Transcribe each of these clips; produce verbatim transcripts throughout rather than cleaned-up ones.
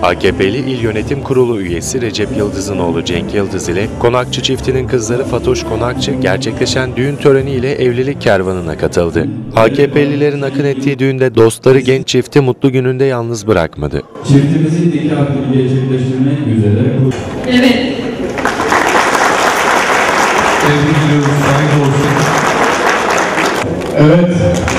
A K P'li İl Yönetim Kurulu üyesi Recep Yıldız'ın oğlu Cenk Yıldız ile Konakçı çiftinin kızları Fatoş Konakçı gerçekleşen düğün töreniyle evlilik kervanına katıldı. A K P'lilerin akın ettiği düğünde dostları genç çifti mutlu gününde yalnız bırakmadı. Çiftimizin nikahını gerçekleştirmek üzere. Evet. Tebrik ediyoruz, hayırlı olsun. Evet.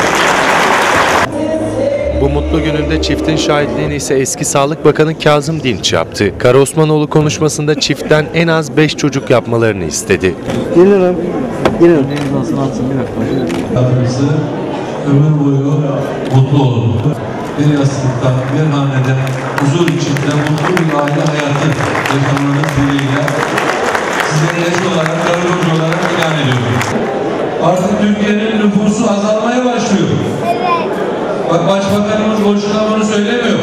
Bu mutlu gününde çiftin şahitliğini ise eski Sağlık Bakanı Kazım Dinç yaptı. Karaosmanoğlu konuşmasında çiftten en az beş çocuk yapmalarını istedi. Gelirim. Gelirim. Hayatımızı ömür boyu mutlu olun. Bir yastıkta, bir hanede, huzur içinde mutlu bir aile hayatı yaşamanız dileğiyle size eş olarak, karı koca olarak ilan ediyorum. Artık Türkiye'nin nüfusu azalmaya başlıyor. Bak Başbakanımız boşuna bunu söylemiyor.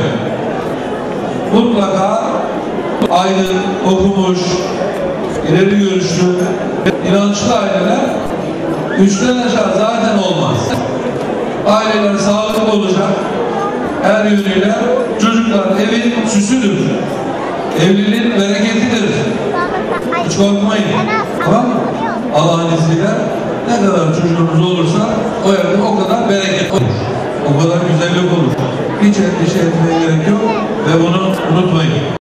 Mutlaka aydın, okumuş, ileri görüşlü, inançlı aileler üçten aşağı zaten olmaz. Aileler sağlıklı olacak, her yönüyle çocuklar evin süsüdür. Evliliğin bereketidir. Hiç korkmayın. Tamam mı? Allah'ın izniyle ne kadar çocuğunuz olursa o evde o kadar bereket olur. O kadar güzellik olur. Hiç endişe etmeye gerek yok ve bunu unutmayın.